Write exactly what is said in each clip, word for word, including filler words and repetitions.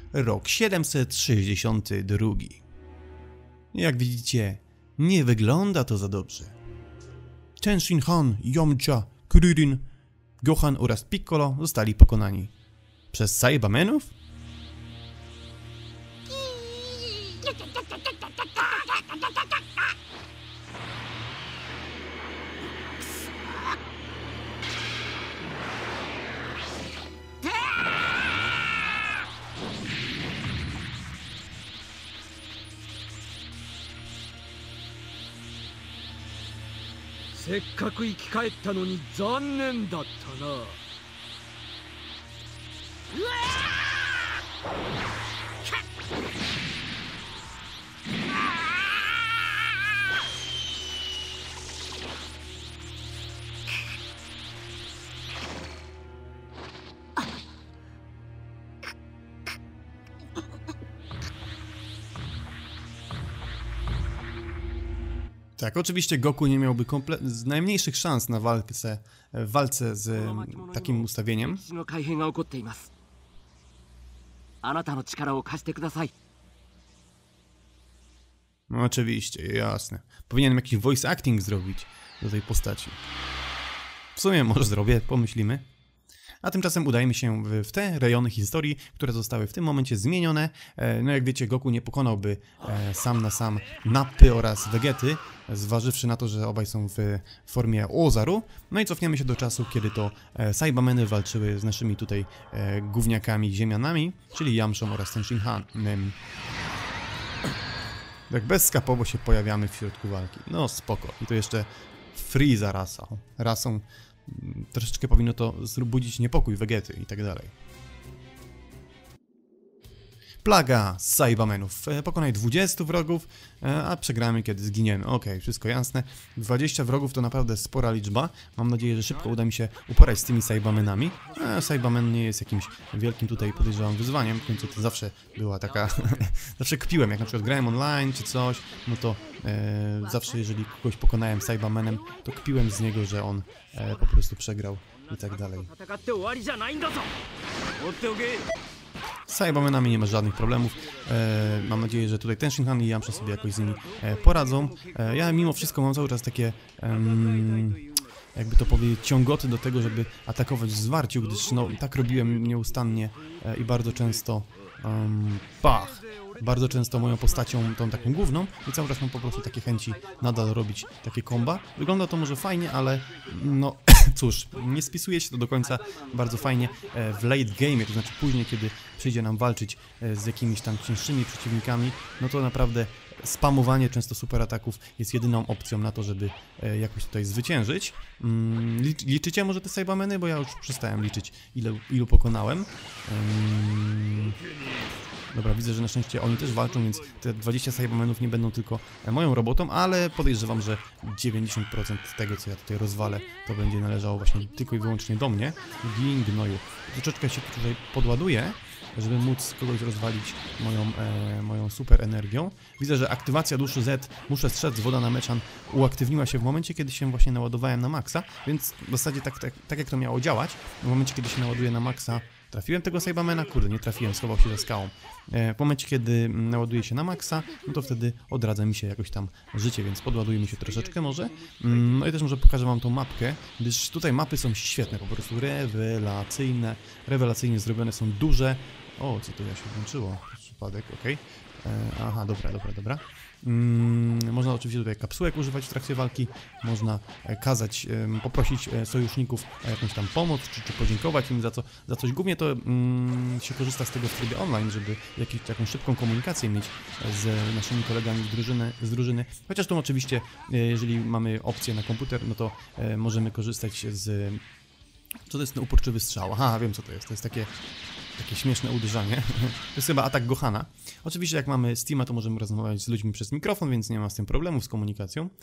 rok siedemset sześćdziesiąty drugi. Jak widzicie, nie wygląda to za dobrze. Tenshin Han, Yamcha, Kuririn, Gohan oraz Piccolo zostali pokonani przez Saibamenów? せっかく生き返ったのに残念だったな。 Tak, oczywiście Goku nie miałby komple- z najmniejszych szans na walce, w walce z e, takim ustawieniem. No oczywiście, jasne. Powinienem jakiś voice acting zrobić do tej postaci. W sumie może zrobię, pomyślimy. A tymczasem udajemy się w, w te rejony historii, które zostały w tym momencie zmienione. E, no jak wiecie, Goku nie pokonałby e, sam na sam Nappy oraz Vegety, zważywszy na to, że obaj są w formie Ozaru. No i cofniemy się do czasu, kiedy to e, Saibameny walczyły z naszymi tutaj e, gówniakami ziemianami, czyli Yamchą oraz Tenshin Hanem. Tak bezskapowo się pojawiamy w środku walki. No spoko. I to jeszcze Freeza rasą. Rasą troszeczkę powinno to budzić niepokój Vegety i tak dalej. Plaga Saibamenów. Pokonaj dwudziestu wrogów, a przegramy, kiedy zginiemy. Ok, wszystko jasne. dwadzieścia wrogów to naprawdę spora liczba. Mam nadzieję, że szybko uda mi się uporać z tymi Saibamenami. E, Saibamen nie jest jakimś wielkim tutaj, podejrzewam, wyzwaniem. W końcu to zawsze była taka... zawsze kpiłem, jak na przykład grałem online czy coś, no to e, zawsze jeżeli kogoś pokonałem Saibamenem, to kpiłem z niego, że on e, po prostu przegrał i tak dalej. Z Saibamenami nie ma żadnych problemów. E, mam nadzieję, że tutaj Tenshin Han i Yamcha sobie jakoś z nimi e, poradzą. E, ja mimo wszystko mam cały czas takie, um, jakby to powiedzieć, ciągoty do tego, żeby atakować w zwarciu, gdyż no, tak robiłem nieustannie e, i bardzo często um, pach. Bardzo często moją postacią, tą taką główną, i cały czas mam po prostu takie chęci nadal robić takie komba. Wygląda to może fajnie, ale no cóż, nie spisuje się to do końca bardzo fajnie w late game, to znaczy później, kiedy przyjdzie nam walczyć z jakimiś tam cięższymi przeciwnikami, no to naprawdę spamowanie często super ataków jest jedyną opcją na to, żeby jakoś tutaj zwyciężyć. Liczycie może te Saibameny? Bo ja już przestałem liczyć, ile, ilu pokonałem. Dobra, widzę, że na szczęście oni też walczą, więc te dwadzieścia Saibamenów nie będą tylko moją robotą, ale podejrzewam, że dziewięćdziesiąt procent tego, co ja tutaj rozwalę, to będzie należało właśnie tylko i wyłącznie do mnie. Gin gnoju. Troszeczkę się tutaj podładuję, żeby móc kogoś rozwalić moją, e, moją super energią. Widzę, że aktywacja duszy Z, muszę strzec, woda na meczan, uaktywniła się w momencie, kiedy się właśnie naładowałem na maksa, więc w zasadzie tak, tak, tak jak to miało działać, w momencie, kiedy się naładuję na maksa, trafiłem tego Saibamena? Kurde, nie trafiłem, schował się za skałą. E, w momencie, kiedy naładuje się na maksa, no to wtedy odradza mi się jakoś tam życie, więc podładujmy się troszeczkę może. Mm, no i też może pokażę wam tą mapkę, gdyż tutaj mapy są świetne, po prostu rewelacyjne, rewelacyjnie zrobione, są duże. O, co to ja się włączyło? Przypadek, ok. E, aha, dobra, dobra, dobra. Mm, można oczywiście tutaj kapsułek używać w trakcie walki, można e, kazać, e, poprosić e, sojuszników o jakąś tam pomoc, czy, czy podziękować im za, co, za coś. Głównie to mm, się korzysta z tego w trybie online, żeby jakąś taką szybką komunikację mieć z naszymi kolegami z drużyny, z drużyny. Chociaż tu oczywiście, e, jeżeli mamy opcję na komputer, no to e, możemy korzystać z... Co to jest ten uporczywy strzał? Aha, wiem co to jest, to jest takie... Takie śmieszne uderzanie. To jest chyba atak Gohana. Oczywiście jak mamy Steama, to możemy rozmawiać z ludźmi przez mikrofon, więc nie ma z tym problemów z komunikacją.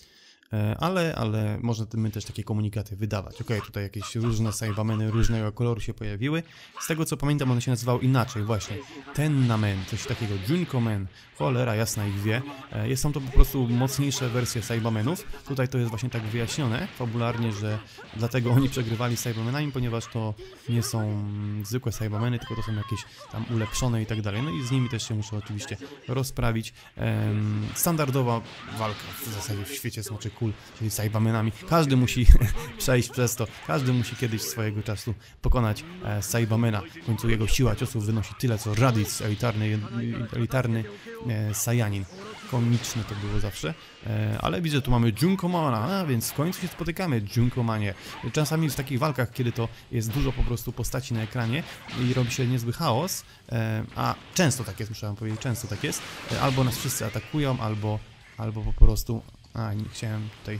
ale, ale można my też takie komunikaty wydawać. Ok, tutaj jakieś różne Saibameny różnego koloru się pojawiły. Z tego co pamiętam, one się nazywały inaczej, właśnie. Tennamen, coś takiego, Junkomen, cholera jasna ich wie. Jest, są to po prostu mocniejsze wersje Saibamenów. Tutaj to jest właśnie tak wyjaśnione fabularnie, że dlatego oni przegrywali z Saibamenami, ponieważ to nie są zwykłe Saibameny, tylko to są jakieś tam ulepszone i tak dalej. No i z nimi też się muszę oczywiście rozprawić. Ehm, standardowa walka w zasadzie w świecie Smoczych Kul, czyli Saibamenami. Każdy musi przejść przez to, każdy musi kiedyś swojego czasu pokonać e, Saibamena. W końcu jego siła ciosów wynosi tyle, co Raditz, elitarny, elitarny e, Saiyanin. Komiczne to było zawsze, e, ale widzę, tu mamy Junkomana, a więc w końcu się spotykamy, Junkomanie. Czasami w takich walkach, kiedy to jest dużo po prostu postaci na ekranie i robi się niezły chaos, e, a często tak jest, muszę wam powiedzieć, często tak jest, e, albo nas wszyscy atakują, albo, albo po prostu, a nie chciałem tutaj,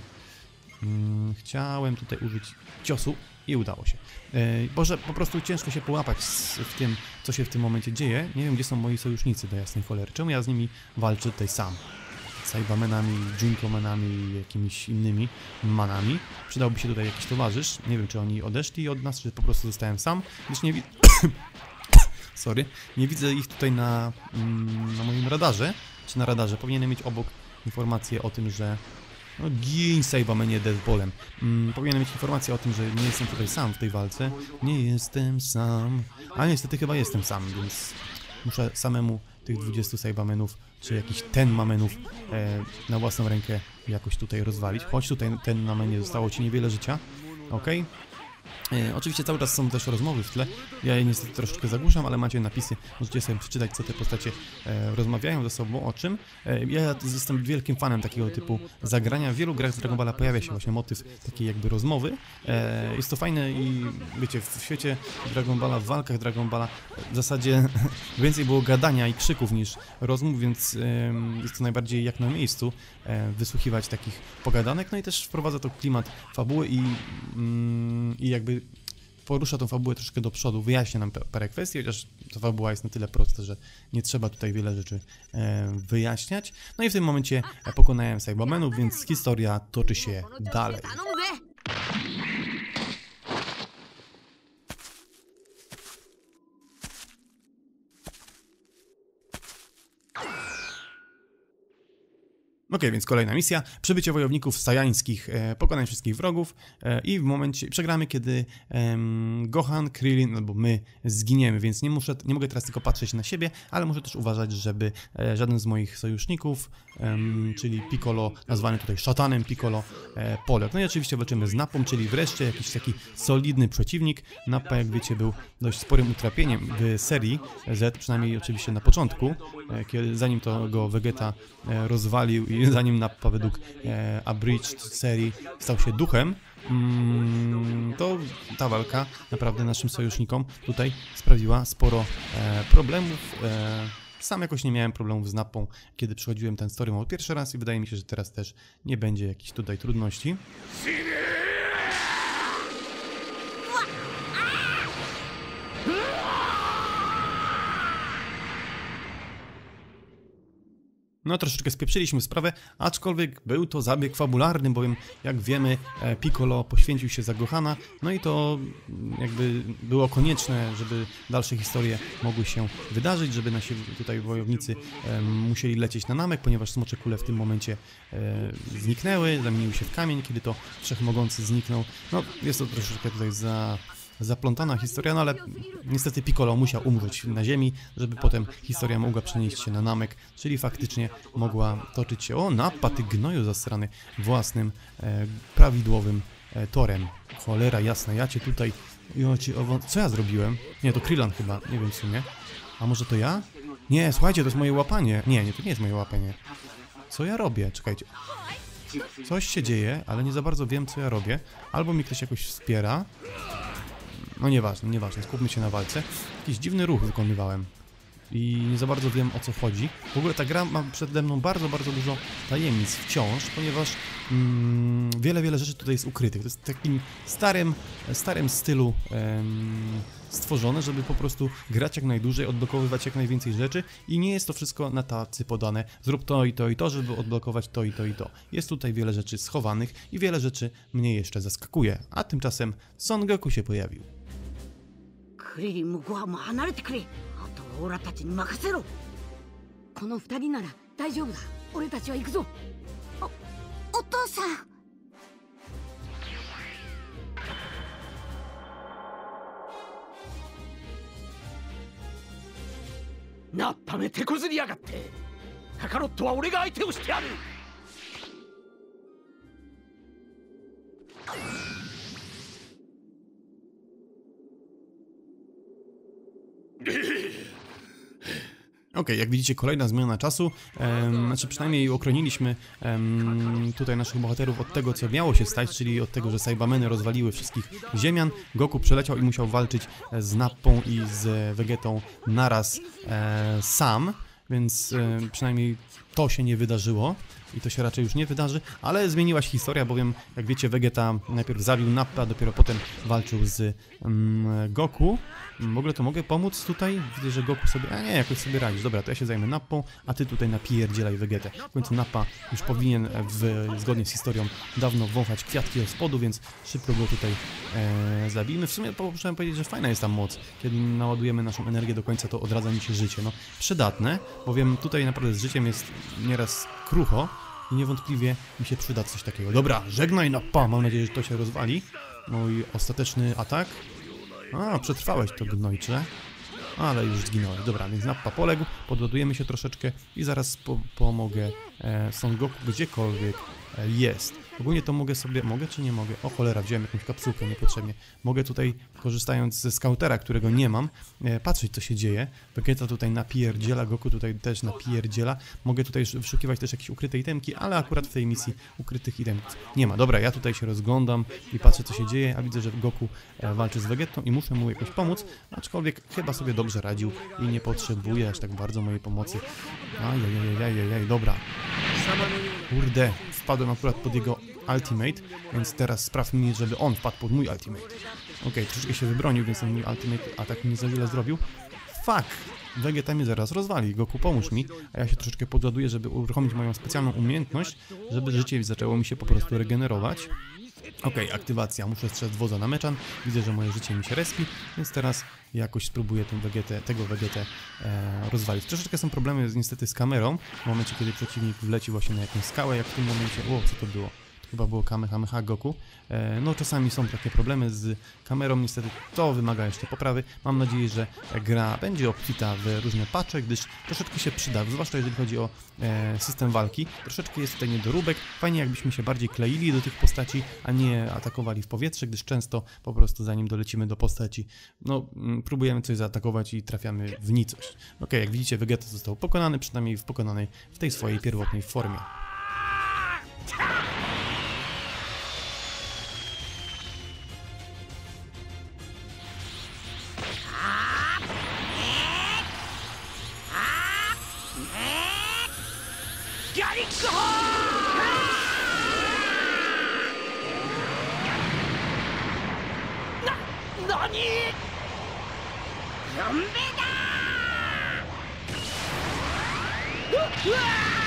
mm, chciałem tutaj użyć ciosu i udało się. E, Boże, po prostu ciężko się połapać z, w tym, co się w tym momencie dzieje. Nie wiem, gdzie są moi sojusznicy, do jasnej cholery. Czemu ja z nimi walczę tutaj sam? Saibamenami, Junkomanami i jakimiś innymi manami. Przydałby się tutaj jakiś towarzysz. Nie wiem, czy oni odeszli od nas, czy po prostu zostałem sam. Gdyż nie widzę... Sorry. Nie widzę ich tutaj na, mm, na moim radarze. Czy na radarze. Powinienem mieć obok informację o tym, że... No gin Saibamenie Deathballem. Mm, powinienem mieć informację o tym, że nie jestem tutaj sam w tej walce. Nie jestem sam. A niestety chyba jestem sam, więc muszę samemu tych dwudziestu Saibamenów, czy jakichś Tenmamenów e, na własną rękę jakoś tutaj rozwalić. Chodź tutaj, Tennamenie, zostało ci niewiele życia. Okej. E, oczywiście cały czas są też rozmowy w tle, ja je niestety troszeczkę zagłuszam, ale macie napisy, możecie sobie przeczytać, co te postacie e, rozmawiają ze sobą, o czym. E, ja jestem wielkim fanem takiego typu zagrania, w wielu grach z Dragon Balla pojawia się właśnie motyw takiej jakby rozmowy. E, jest to fajne i wiecie, w świecie Dragon Balla, w walkach Dragon Balla w zasadzie więcej było gadania i krzyków niż rozmów, więc e, jest to najbardziej jak na miejscu e, wysłuchiwać takich pogadanek, no i też wprowadza to klimat fabuły i, mm, i jakby porusza tą fabułę troszkę do przodu, wyjaśnia nam parę kwestii, chociaż ta fabuła jest na tyle prosta, że nie trzeba tutaj wiele rzeczy e, wyjaśniać. No i w tym momencie pokonałem Saibamenów, więc historia toczy się dalej. Ok, więc kolejna misja. Przybycie wojowników sajańskich, e, pokonać wszystkich wrogów e, i w momencie przegramy, kiedy e, Gohan, Krillin albo my zginiemy, więc nie muszę, nie mogę teraz tylko patrzeć na siebie, ale muszę też uważać, żeby e, żaden z moich sojuszników, e, czyli Piccolo, nazwany tutaj szatanem Piccolo, e, poległ. No i oczywiście walczymy z Nappą, czyli wreszcie jakiś taki solidny przeciwnik. Nappa, jak wiecie, był dość sporym utrapieniem w serii Z, przynajmniej oczywiście na początku, e, kiedy, zanim to go Vegeta e, rozwalił i zanim Nappa według e, Abridged serii stał się duchem, mm, to ta walka naprawdę naszym sojusznikom tutaj sprawiła sporo e, problemów. E, sam jakoś nie miałem problemów z Nappą, kiedy przechodziłem ten story mode pierwszy raz i wydaje mi się, że teraz też nie będzie jakichś tutaj trudności. No troszeczkę spieprzyliśmy sprawę, aczkolwiek był to zabieg fabularny, bowiem jak wiemy Piccolo poświęcił się za Gohana, no i to jakby było konieczne, żeby dalsze historie mogły się wydarzyć, żeby nasi tutaj wojownicy e, musieli lecieć na Namek, ponieważ smocze kule w tym momencie e, zniknęły, zamieniły się w kamień, kiedy to Wszechmogący zniknął. No jest to troszeczkę tutaj za... zaplątana historia, no ale niestety Piccolo musiał umrzeć na ziemi, żeby potem historia mogła przenieść się na Namek, czyli faktycznie mogła toczyć się, o Nappa, ty gnoju zasrany, własnym, e, prawidłowym e, torem. Cholera jasna, ja cię tutaj, ja cię, o, co ja zrobiłem? Nie, to Krillin chyba, nie wiem w sumie. A może to ja? Nie, słuchajcie, to jest moje łapanie. Nie, nie, to nie jest moje łapanie. Co ja robię? Czekajcie. Coś się dzieje, ale nie za bardzo wiem, co ja robię. Albo mi ktoś jakoś wspiera. No nieważne, nieważne, skupmy się na walce. Jakiś dziwny ruch wykonywałem. i nie za bardzo wiem, o co chodzi. W ogóle ta gra ma przede mną bardzo, bardzo dużo tajemnic wciąż, ponieważ mm, wiele, wiele rzeczy tutaj jest ukrytych. To jest w takim starym, starym stylu em, stworzone, żeby po prostu grać jak najdłużej, odblokowywać jak najwięcej rzeczy i nie jest to wszystko na tacy podane. Zrób to i to i to, żeby odblokować to i to i to. Jest tutaj wiele rzeczy schowanych i wiele rzeczy mnie jeszcze zaskakuje. A tymczasem Son Goku się pojawił. クリリンもゴアも離れてくれ。あとはオラたちに任せろ。この二人なら大丈夫だ。俺たちは行くぞ。お、お父さん。 なっため手こずりやがって。カカロットは俺が相手をしてやる。 Ok, jak widzicie, kolejna zmiana czasu, em, znaczy przynajmniej ochroniliśmy em, tutaj naszych bohaterów od tego, co miało się stać, czyli od tego, że Saibameny rozwaliły wszystkich ziemian. Goku przeleciał i musiał walczyć z Nappą i z Vegetą naraz e, sam, więc e, przynajmniej to się nie wydarzyło. I to się raczej już nie wydarzy, ale zmieniła się historia, bowiem, jak wiecie, Vegeta najpierw zabił Nappę, a dopiero potem walczył z mm, Goku. W ogóle to mogę pomóc tutaj? Widzę, że Goku sobie... A nie, jakoś sobie radzisz. Dobra, to ja się zajmę Nappą, a ty tutaj napierdzielaj Vegetę. W końcu Nappa już powinien, w, zgodnie z historią, dawno wąchać kwiatki od spodu, więc szybko go tutaj e, zabijmy. W sumie muszę powiedzieć, że fajna jest ta moc. Kiedy naładujemy naszą energię do końca, to odradza mi się życie. No, przydatne, bowiem tutaj naprawdę z życiem jest nieraz krucho. I niewątpliwie mi się przyda coś takiego. Dobra, żegnaj Nappa, mam nadzieję, że to się rozwali. Mój ostateczny atak. A, przetrwałeś to, gnojcze. Ale już zginąłeś. Dobra, więc Nappa poległ, podładujemy się troszeczkę i zaraz po pomogę e, Son Goku gdziekolwiek e, jest. Ogólnie to mogę sobie... Mogę czy nie mogę? O cholera, wziąłem jakąś kapsułkę niepotrzebnie. Mogę tutaj, korzystając ze skautera, którego nie mam, e, patrzeć, co się dzieje. Vegeta tutaj napierdziela, Goku tutaj też napierdziela. Mogę tutaj wyszukiwać też jakieś ukryte itemki, ale akurat w tej misji ukrytych itemków nie ma. Dobra, ja tutaj się rozglądam i patrzę, co się dzieje, a widzę, że Goku e, walczy z Vegetą i muszę mu jakoś pomóc, aczkolwiek chyba sobie dobrze radził i nie potrzebuje aż tak bardzo mojej pomocy. Ajajajajajaj, dobra. Kurde, wpadłem akurat pod jego ultimate, więc teraz sprawmy, żeby on wpadł pod mój ultimate. Okej, okay, troszeczkę się wybronił, więc ten mój ultimate atak nie za wiele zrobił. Fuck! Vegeta mnie zaraz rozwali. Goku, pomóż mi, a ja się troszeczkę podładuję, żeby uruchomić moją specjalną umiejętność, żeby życie zaczęło mi się po prostu regenerować. Okej, okay, aktywacja. Muszę strzec woza na meczan. Widzę, że moje życie mi się respi, więc teraz jakoś spróbuję tę Vegetę, tego Vegetę e, rozwalić. Troszeczkę są problemy z, niestety z kamerą, w momencie, kiedy przeciwnik wleci właśnie na jakąś skałę, jak w tym momencie... O, co to było? Chyba było Kamehameha Goku. E, no czasami są takie problemy z kamerą, niestety to wymaga jeszcze poprawy. Mam nadzieję, że gra będzie obfita w różne patche, gdyż troszeczkę się przyda, zwłaszcza jeżeli chodzi o e, system walki. Troszeczkę jest tutaj niedoróbek. Fajnie, jakbyśmy się bardziej kleili do tych postaci, a nie atakowali w powietrze, gdyż często po prostu zanim dolecimy do postaci, no m, próbujemy coś zaatakować i trafiamy w nicość. Ok, jak widzicie, Vegeta został pokonany, przynajmniej w pokonanej w tej swojej pierwotnej formie. Zombie da!